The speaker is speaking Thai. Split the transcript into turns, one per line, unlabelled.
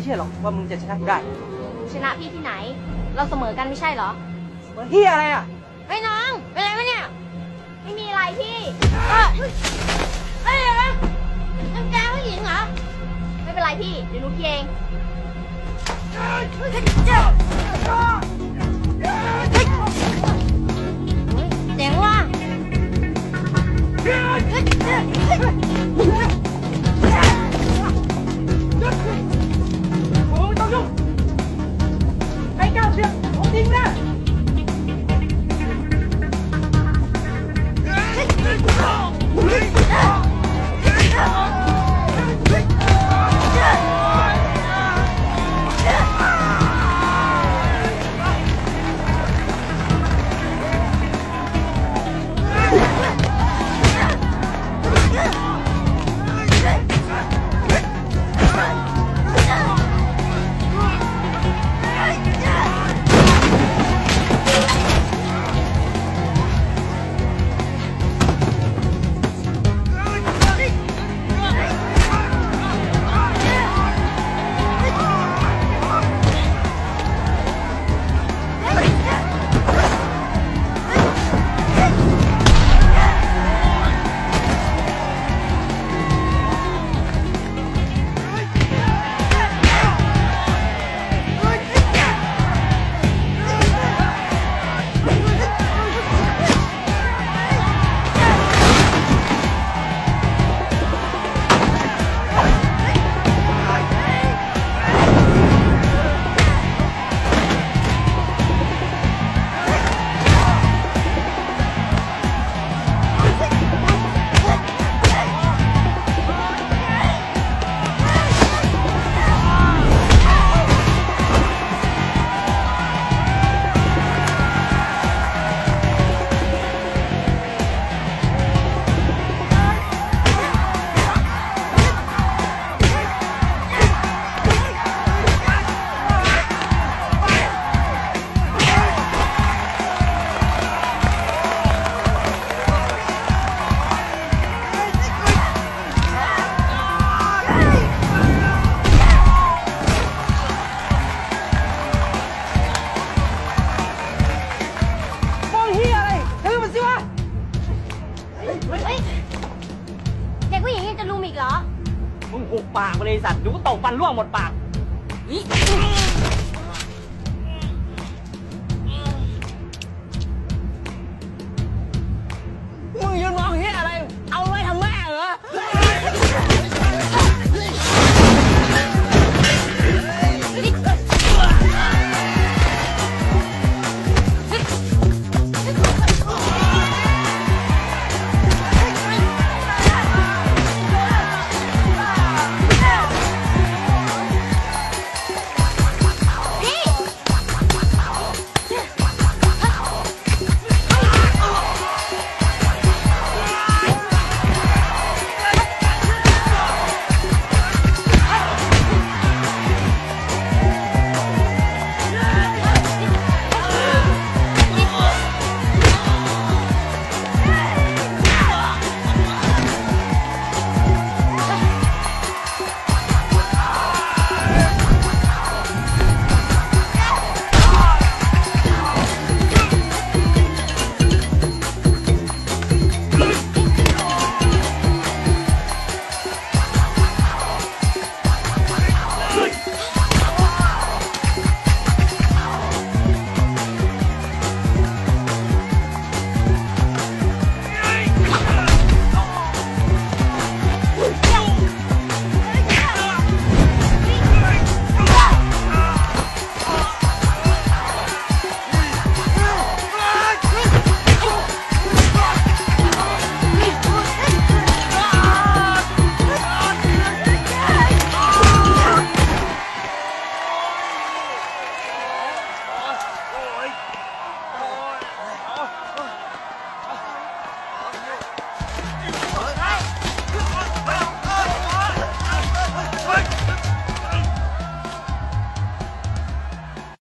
ช่หรอกว่ามึงจะชนะกูได้
ชนะพี่ที่ไหนเราเสมอกันไม่ใช่เหรอ
มึงเฮียอะไรอ่ะ
ไอ้น้องเป็นไรวะเนี่ยไม่มีอะไรพี่เอ้ยน้ำแกผู้หญิงเหรอไม่เป็นไรพี่เดี๋ยวหนูเคลียร์เองเจ๋งว่ะ
โอ้ไม่ต้องยุ่งไอ้ก้าวเสียผมจริงนะ
เด็กผู้หญิงยังจะลุมอีกเหรอ
มึงหุบปากไปเลยสัตว์เดี๋ยวกูตบฟันร่วงหมดปาก